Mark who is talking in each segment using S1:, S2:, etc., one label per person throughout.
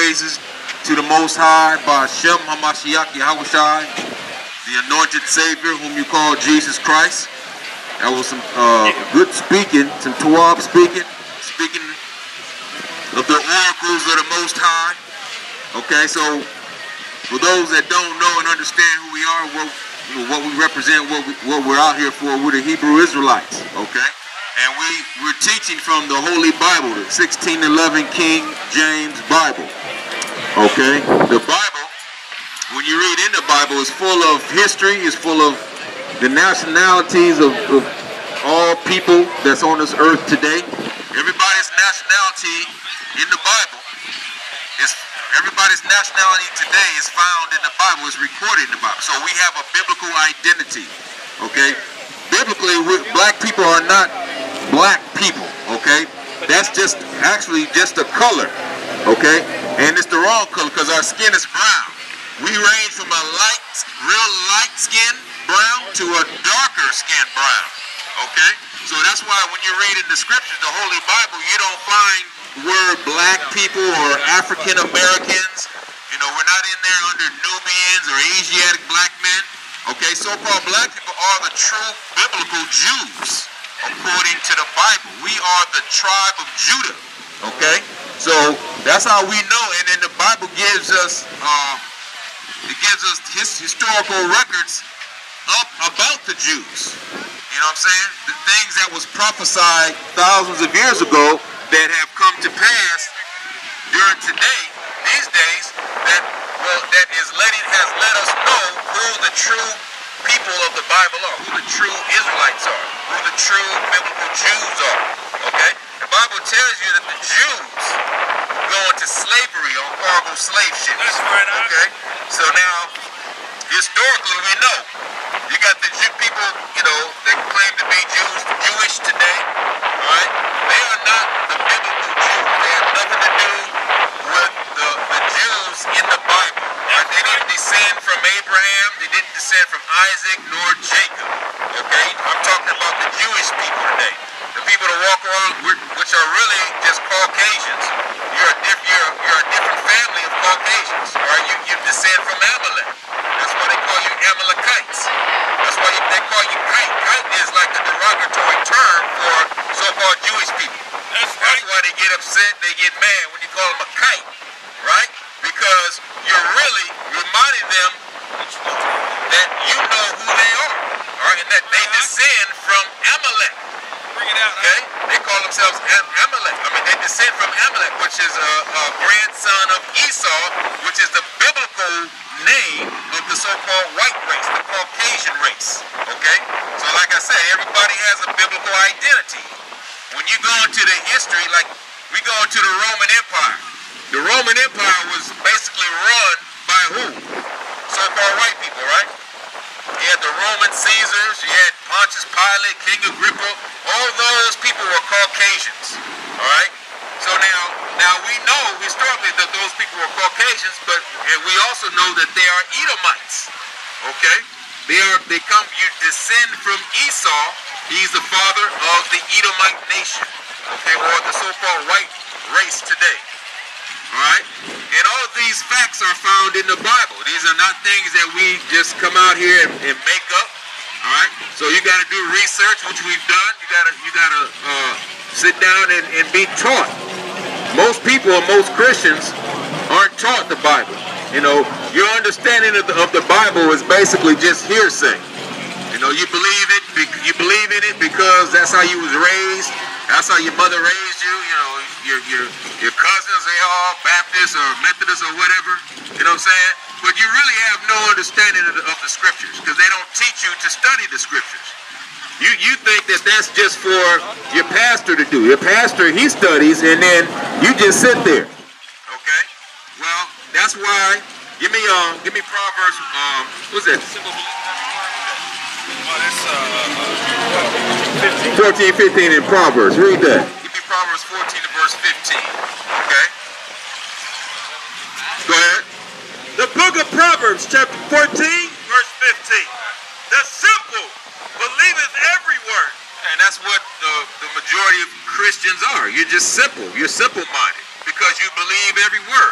S1: praises to the Most High by Shem HaMashiach Yahushai, the anointed Savior whom you call Jesus Christ. That was some good speaking, some Tawab speaking of the oracles of the Most High. Okay, so for those that don't know and understand who we are, what we represent, what we're out here for, we're the Hebrew Israelites. Okay, and we're teaching from the Holy Bible, the 1611 King James Bible. Okay, the Bible, when you read in the Bible, is full of history, it's full of the nationalities of all people that's on this earth today. Everybody's nationality in the Bible is, everybody's nationality today is found in the Bible, is recorded in the Bible. So we have a biblical identity. Okay, biblically, black people are not black people. Okay, that's just actually just a color. Okay, and it's the wrong color because our skin is brown. We range from a real light skin brown to a darker skin brown. Okay, so that's why when you read in the scriptures, the Holy Bible, you don't find the word black people or African Americans. You know, we're not in there under Nubians or Asiatic black men. Okay, so-called black people are the true biblical Jews according to the Bible. We are the tribe of Judah. Okay, so that's how we know, and then the Bible gives us historical records about the Jews. You know what I'm saying? The things that was prophesied thousands of years ago that have come to pass during these days, that has let us know who the true people of the Bible are, who the true Israelites are, who the true biblical Jews are. Okay? The Bible tells you that the Jews go into slavery on cargo slave ships. That's right. Okay? So now, historically, we know you got the Jew people, you know, that claim to be Jewish today. All right? They are not the biblical Jews. They have nothing to do with the Jews in the Bible. Right? They didn't descend from Abraham. They didn't descend from Isaac nor Jacob. Okay? I'm talking about the Jewish people today. The people that walk around, which are really just Caucasians. You're a different family of Caucasians. All right? You descend from Amalek. That's why they call you Amalekites. That's why they call you kite. Kite is like a derogatory term for so-called Jewish people. That's why they get upset, they get mad when you call them a kite, right? Because you're really reminding them that you know who they are, all right? And that they descend from Amalek. Okay? They call themselves Amalek. I mean, they descend from Amalek, which is a grandson of Esau, which is the biblical name of the so-called white race, the Caucasian race. Okay? So like I said, everybody has a biblical identity. When you go into the history, like we go into the Roman Empire. The Roman Empire was basically run by who? So-called white people, right? You had the Roman Caesars, you had Pontius Pilate, King Agrippa. All those people were Caucasians, all right? So now we know historically that those people were Caucasians, and we also know that they are Edomites, okay? You descend from Esau. He's the father of the Edomite nation, okay, or the so-called white race today. All right? And all of these facts are found in the Bible. These are not things that we just come out here and make up. All right? So you got to do research, which we've done. You got to sit down and be taught. Most people, most Christians, aren't taught the Bible. You know, your understanding of the Bible is basically just hearsay. You know, you believe in it because that's how you was raised. That's how your mother raised you. You know, your cousins, they all Baptists or Methodists or whatever. You know what I'm saying? But you really have no understanding of the scriptures because they don't teach you to study the scriptures. You think that that's just for your pastor to do. Your pastor, he studies, and then you just sit there. Okay? Well, that's why. Give me Proverbs. What's that? 14, 15 in Proverbs. Read that. Give me Proverbs 14 to verse 15. Okay? Go ahead.
S2: The book of Proverbs, chapter 14, verse 15. The simple believeth every word.
S1: And that's what the majority of Christians are. You're just simple. You're simple-minded because you believe every word.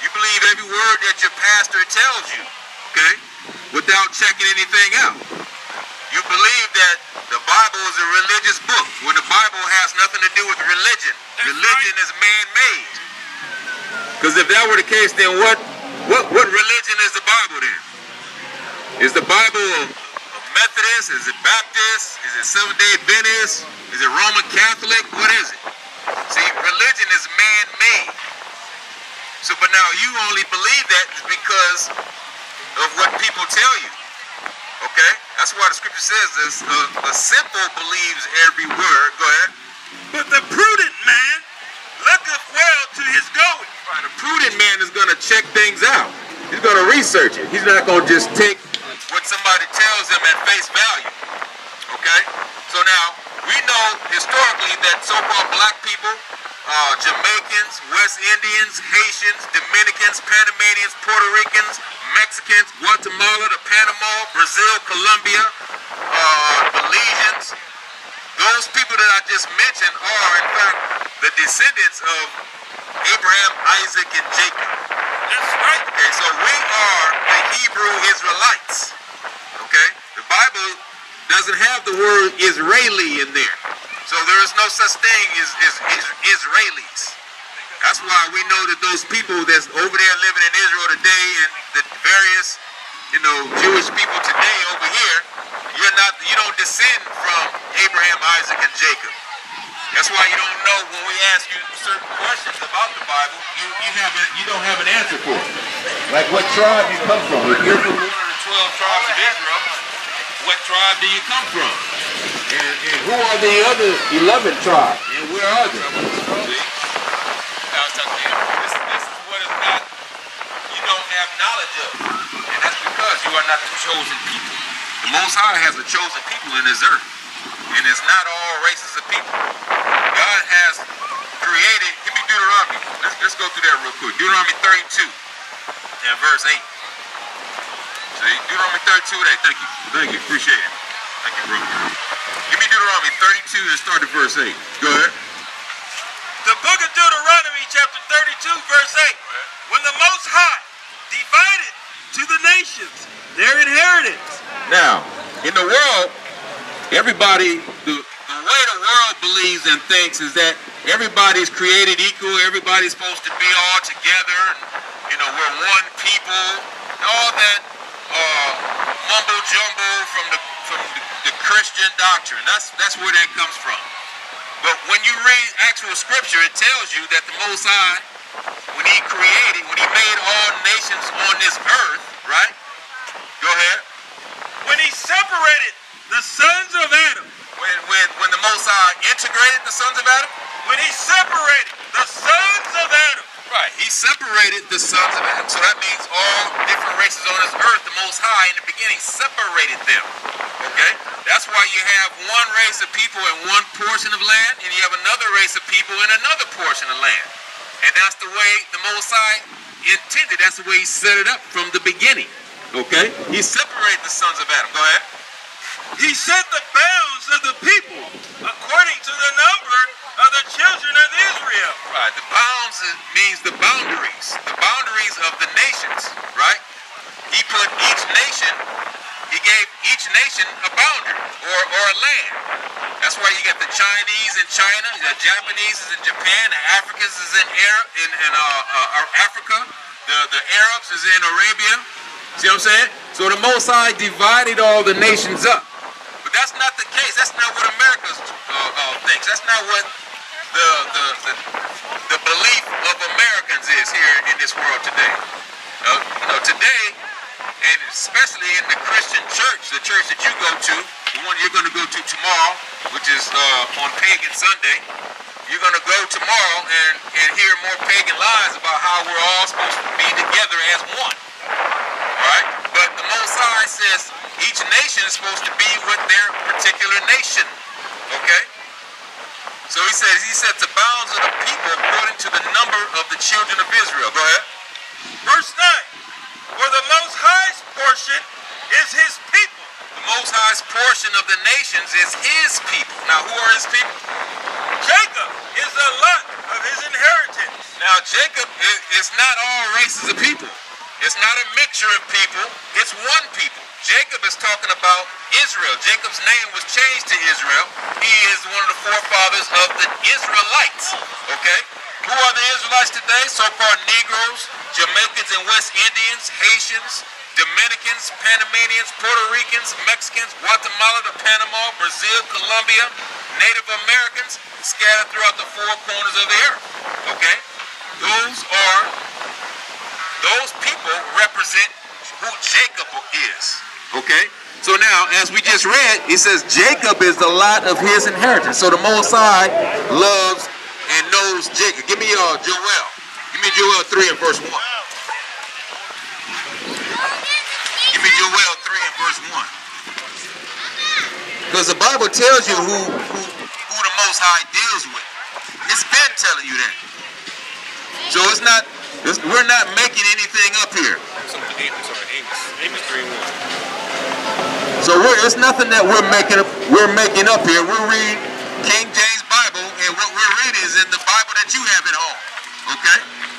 S1: You believe every word that your pastor tells you, okay, without checking anything out. You believe that the Bible is a religious book when the Bible has nothing to do with religion. Religion is man-made. Because if that were the case, then what religion is the Bible then? Is the Bible a Methodist? Is it Baptist? Is it Seventh-day Adventist? Is it Roman Catholic? What is it? See, religion is man-made. So, but now you only believe that because of what people tell you. Okay? That's why the scripture says this. The simple believes every word. Go ahead.
S2: But the prudent man looketh well to his going.
S1: Right, a prudent man is going to check things out. He's going to research it. He's not going to just take what somebody tells him at face value. Okay? So now, we know historically that so-called black people, Jamaicans, West Indians, Haitians, Dominicans, Panamanians, Puerto Ricans, Mexicans, Guatemala to Panama, Brazil, Colombia, Belizeans, those people that I just mentioned are, in fact, the descendants of Abraham, Isaac, and Jacob.
S2: That's right.
S1: Okay, so we are the Hebrew Israelites. Okay? The Bible doesn't have the word Israeli in there. So there is no such thing as Israelis. That's why we know that those people that's over there living in Israel today and the various, Jewish people today over here, you don't descend from Abraham, Isaac, and Jacob. That's why you don't know when we ask you certain questions about the Bible, you don't have an answer for it. Like what tribe you come from. If you're from one of the 12 tribes of Israel, what tribe do you come from? And who are the other 11 tribes? And where are they? See? This is what is not, you don't have knowledge of. And that's because you are not the chosen people. The Most High has a chosen people in this earth. And it's not all races of people. God has created, give me Deuteronomy. Let's go through that real quick. Deuteronomy 32 and verse 8. See, Deuteronomy 32:8. Thank you, appreciate it. Thank you, bro. Give me Deuteronomy 32 and start at verse 8. Go ahead.
S2: The book of Deuteronomy, chapter 32, verse 8. When the Most High divided to the nations their inheritance.
S1: Now, in the world, everybody, the way the world believes and thinks is that everybody's created equal, everybody's supposed to be all together, and, we're one people, all that mumbo jumbo from the Christian doctrine. That's where that comes from. But when you read actual scripture, it tells you that the Most High, when he made all nations on this earth, right? Go ahead.
S2: When he separated the sons of Adam.
S1: When the Most High integrated the sons of Adam?
S2: When he separated the sons of Adam.
S1: Right, he separated the sons of Adam. So that means all different races on this earth, the Most High in the beginning separated them. Okay? That's why you have one race of people in one portion of land, and you have another race of people in another portion of land. And that's the way the Most High intended. That's the way he set it up from the beginning. Okay? He separated the sons of Adam. Go ahead.
S2: He set the bounds of the people according to the number of the children of Israel.
S1: Right. The bounds means the boundaries of the nations, right? He put each nation, he gave each nation a boundary or a land. That's why you got the Chinese in China, the Japanese is in Japan, the Africans is in Africa, the Arabs is in Arabia. See what I'm saying? So the Most High divided all the nations up. But that's not the case. That's not what America thinks. That's not what the belief of Americans is here in this world today. Today, and especially in the Christian church, the church that you go to, the one you're going to go to tomorrow, which is on Pagan Sunday, you're going to go tomorrow and hear more pagan lies about how we're all supposed to be together as one. Right? But the Most High says each nation is supposed to be with their particular nation. Okay? So he says he sets the bounds of the people according to the number of the children of Israel. Go ahead.
S2: Verse 9. For the Most High's portion is his people.
S1: The Most High's portion of the nations is his people. Now who are his people?
S2: Jacob is the lot of his inheritance.
S1: Now, Jacob is not all races of people. It's not a mixture of people. It's one people. Jacob is talking about Israel. Jacob's name was changed to Israel. He is one of the forefathers of the Israelites. Okay? Who are the Israelites today? So-called Negroes, Jamaicans and West Indians, Haitians, Dominicans, Panamanians, Puerto Ricans, Mexicans, Guatemala to Panama, Brazil, Colombia, Native Americans scattered throughout the four corners of the earth. Okay? Those people represent who Jacob is. Okay? So now, as we just read, it says Jacob is the lot of his inheritance. So the Most High loves and knows Jacob. Give me Joel. Give me Joel 3 and verse 1. Give me Joel 3 and verse 1. Because the Bible tells you who the Most High deals with. It's been telling you that. So it's not, we're not making anything up here. Amos 3:1. So it's nothing that we're making up here. We're reading King James Bible, and what we're reading is in the Bible that you have at home. Okay?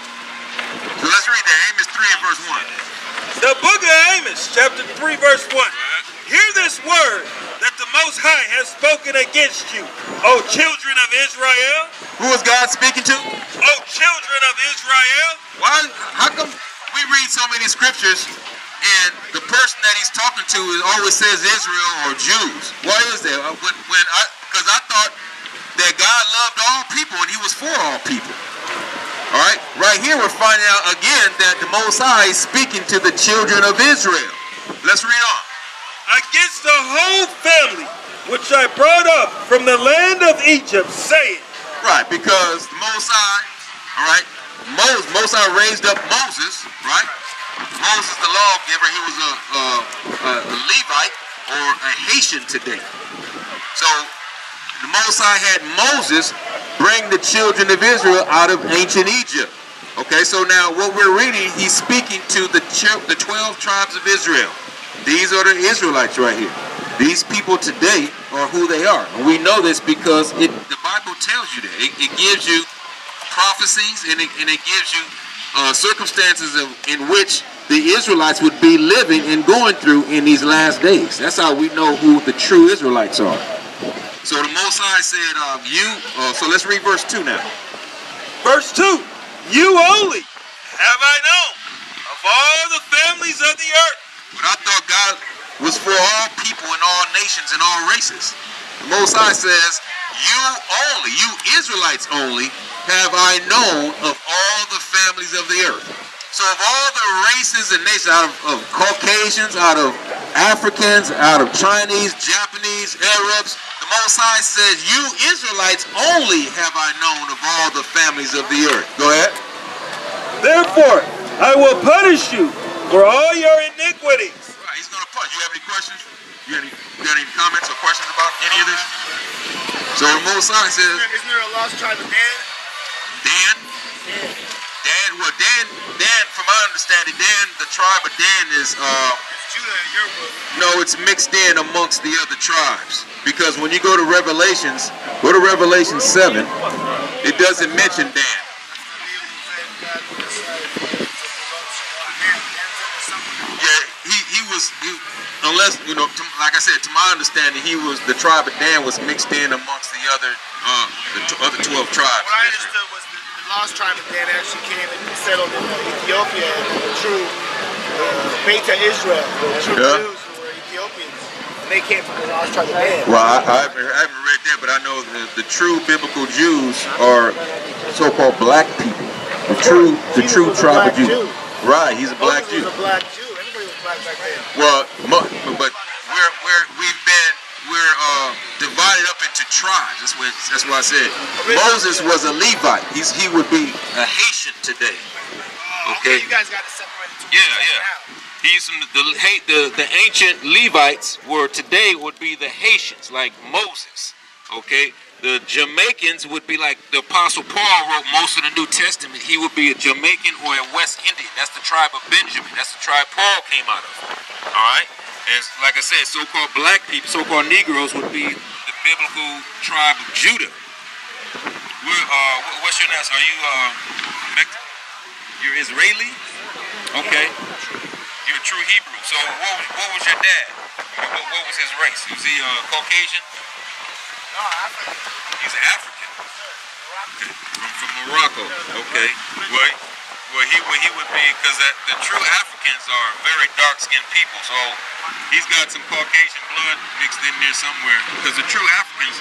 S1: So let's read that. Amos 3 and verse 1.
S2: The book of Amos, chapter 3, verse 1. Hear this word that the Most High has spoken against you, O children of Israel.
S1: Who is God speaking to?
S2: O children of Israel.
S1: Why? How come we read so many scriptures and the person that he's talking to always says Israel or Jews? Why is that? Because I thought that God loved all people and he was for all people. All right? Right here we're finding out again that the Most High is speaking to the children of Israel. Let's read on.
S2: Against the whole family which I brought up from the land of Egypt, saying.
S1: Right, because the Most High, all right, Most High raised up Moses, right? Moses the lawgiver, he was a Levite or a Haitian today. So the Most High had Moses bring the children of Israel out of ancient Egypt. Okay, so now what we're reading, he's speaking to the 12 tribes of Israel. These are the Israelites right here. These people today are who they are. And we know this because the Bible tells you that. It gives you prophecies and it gives you circumstances in which the Israelites would be living and going through in these last days. That's how we know who the true Israelites are. So the Most High said, so let's read verse 2 now.
S2: Verse 2, you only have I known of all the families of the earth.
S1: But I thought God was for all people and all nations and all races. The Most High says, you Israelites only, have I known of all the families of the earth. So of all the races and nations, out of Caucasians, out of Africans, out of Chinese, Japanese, Arabs, the Most High says, you Israelites only have I known of all the families of the earth. Go ahead.
S2: Therefore, I will punish you for all your iniquities.
S1: Right, he's going to punish. You have any questions? You got any comments or questions about any of this? So the Most High says,
S3: isn't there a lost tribe of Dan?
S1: Dan? Well, Dan, from my understanding, the tribe of Dan is,
S3: It's Judah in your book.
S1: No, it's mixed in amongst the other tribes. Because when you go to Revelation 7, it doesn't mention Dan. Unless, like I said, to my understanding, the tribe of Dan was mixed in amongst the other 12 tribes.
S3: What I understood was the lost tribe of Dan actually came and settled in Ethiopia, and the true Beta Israel, the true Jews who were Ethiopians, and they came from the lost tribe of Dan.
S1: Well, I haven't read that, but I know the true biblical Jews are so-called black people. The true tribe of Jews. Right, he's a black Jew.
S3: He was a black Jew. Everybody was black back then.
S1: Well, but we're divided up into tribes. That's what I said. Moses was a Levite. He would be a Haitian today. Okay.
S3: You guys got to separate it.
S1: Yeah. He's the ancient Levites would be the Haitians, like Moses. Okay. The Jamaicans would be like the Apostle Paul wrote most of the New Testament. He would be a Jamaican or a West Indian. That's the tribe of Benjamin. That's the tribe Paul came out of. All right? And like I said, so-called black people, so-called Negroes would be the biblical tribe of Judah. What's your name? Are you you're Israeli? Okay. You're a true Hebrew. So what was your dad? What was his race? Was he Caucasian?
S3: No, African.
S1: He's African. Okay. From Morocco. Okay. Well, he would be, because the true Africans are very dark-skinned people. So he's got some Caucasian blood mixed in there somewhere. Because the true Africans.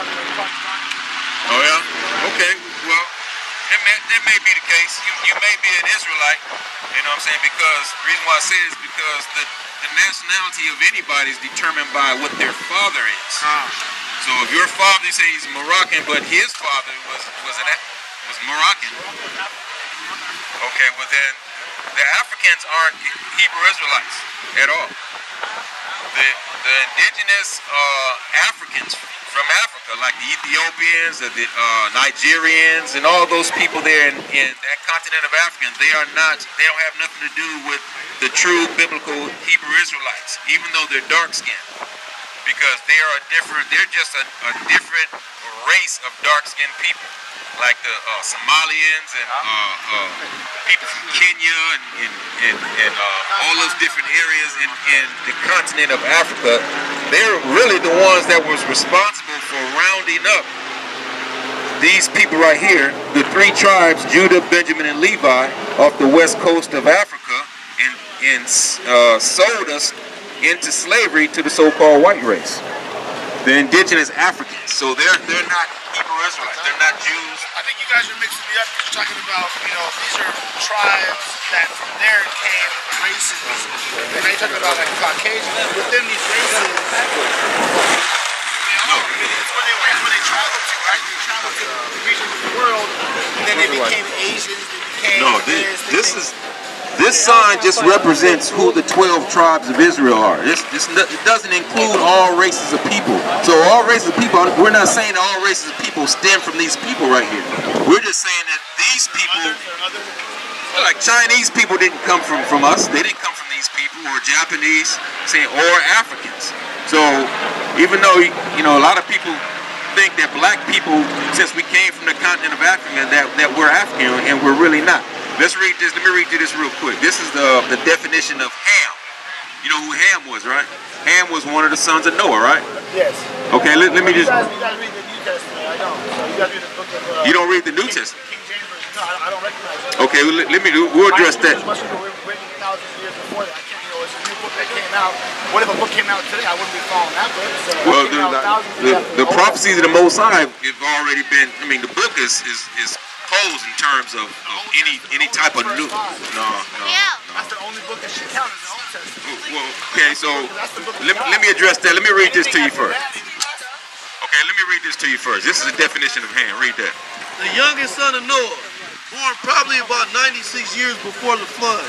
S1: Oh yeah. Okay. Well, that may be the case. You may be an Israelite. You know what I'm saying? Because the reason why I say it is because the nationality of anybody is determined by what their father is. So if your father, you say he's Moroccan, but his father was Moroccan. Okay, well then the Africans aren't Hebrew Israelites at all. The indigenous Africans from Africa, like the Ethiopians, the Nigerians, and all those people there in that continent of Africa, they don't have nothing to do with the true biblical Hebrew Israelites, even though they're dark-skinned, because they're just a different race of dark-skinned people, like the Somalians and people from Kenya and all those different areas in the continent of Africa. They're really the ones that was responsible for rounding up these people right here, the three tribes, Judah, Benjamin, and Levi, off the west coast of Africa, and sold us into slavery to the so-called white race, the indigenous Africans. So they're not Hebrew Israelites. They're not Jews.
S3: I think you guys are mixing me up because you're talking about, these are tribes that from there came races. And now you're talking about like Caucasians. Within these races, it's where they traveled to, right? They traveled to the regions of the world, and then they became Asians. They became
S1: This sign just represents who the 12 tribes of Israel are. It doesn't include all races of people. So all races of people, we're not saying that all races of people stem from these people right here. We're just saying that these people, like Chinese people didn't come from us. They didn't come from these people, or Japanese, or Africans. So even though, a lot of people think that black people, since we came from the continent of Africa, that we're African, and we're really not. Let's read this. Let me read you this real quick. This is the definition of Ham. You know who Ham was, right? Ham was one of the sons of Noah, right?
S3: Yes.
S1: Okay, let me just...
S3: You guys read the New Testament, I don't. So you guys read the book of...
S1: You don't read the New Testament?
S3: King James Version. No, I don't recognize it.
S1: Okay, well, we'll address that.
S3: Must have been written thousands of years before that. It's a new book that came out. What if a book came out today? I wouldn't be following that book. So
S1: well, the prophecies of the Most High have already been... I mean, the book is closed in terms of any type of new... No.
S3: That's the only book that should count as the Old Testament.
S1: Well, okay, so let me address that. Let me read this to you first. Okay, let me read this to you first. This is a definition of Ham. Read that.
S4: The youngest son of Noah, born probably about 96 years before the flood,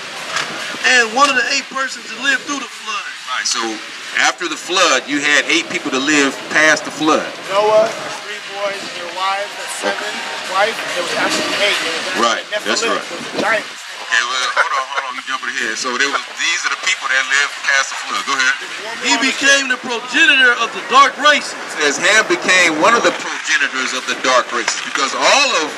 S4: and one of the 8 persons that lived through the flood.
S1: Right, so after the flood, you had 8 people to live past the flood.
S3: Noah, 3 boys, and their wives, that's 7. Wife, there was actually 8.
S1: Right, that's right.
S3: Giants.
S1: Okay, well, hold on, you jumping ahead. So these are the people that lived past the flood. Go ahead.
S4: He became the progenitor of the dark races.
S1: It says Ham became one of the progenitors of the dark races, because all of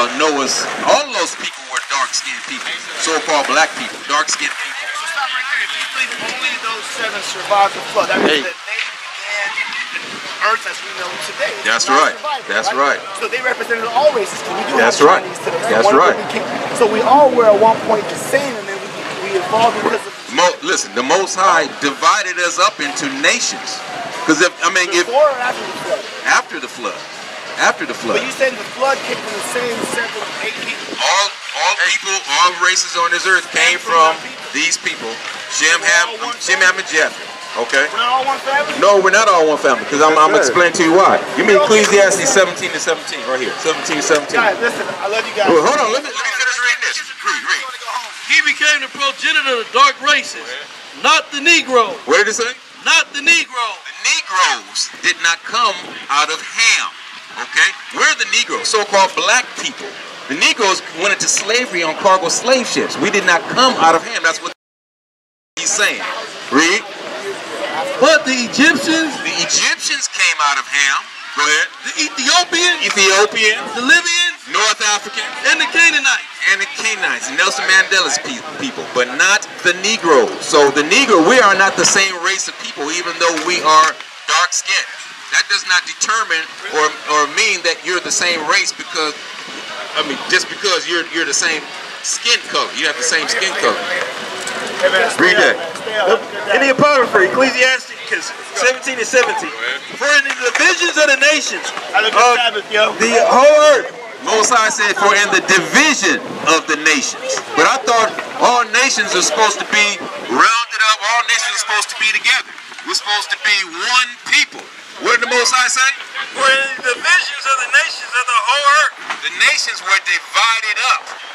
S1: those people were dark-skinned people, so-called black people, dark-skinned people.
S3: So stop right there. If you believe only those 7 survived the flood, that means that they began Earth as we know today.
S1: That's right. That's right.
S3: So they represented all races. We do
S1: That's
S3: have
S1: right.
S3: Chinese today.
S1: That's right.
S3: So we all were at one point the same, and then we evolved because of...
S1: Listen, the Most High divided us up into nations. Because
S3: before or after the flood?
S1: After the flood. After the flood.
S3: But you said the flood came from the same 7, 8 people.
S1: All people, all races on this earth came from these people. Shem, Ham, and Japheth. Okay?
S3: We're not all one family?
S1: No, we're not all one family, because I'm explaining to you why. Give me Ecclesiastes 17 to 17 right here. 17 to 17.
S3: Guys, listen, I love you guys.
S1: Well, hold on, let me finish reading this. Read.
S4: He became the progenitor of the dark races, not the Negro.
S1: What did it say?
S4: Not the Negro.
S1: The Negroes did not come out of Ham. Okay? We're the Negroes, so-called black people. The Negroes went into slavery on cargo slave ships. We did not come out of Ham. That's what he's saying. Read.
S4: But the Egyptians
S1: came out of Ham. Go ahead.
S4: the Ethiopians,
S1: Ethiopian,
S4: the Libyans,
S1: North African,
S4: and the Canaanites.
S1: and the Canaanites, Nelson Mandela's people, but not the Negroes. So the Negro, we are not the same race of people, even though we are dark-skinned. That does not determine or mean that you're the same race because, I mean, just because you're the same skin color. You have the same skin color. Read that.
S2: In the Apocrypha, Ecclesiastes 17 and 17. For in the divisions of the nations, the whole earth.
S1: Most High said, for in the division of the nations. But I thought all nations are supposed to be rounded up. All nations are supposed to be together. We're supposed to be one people. What did the Most High say?
S2: For in the divisions of the nations of the whole earth.
S1: The nations were divided up.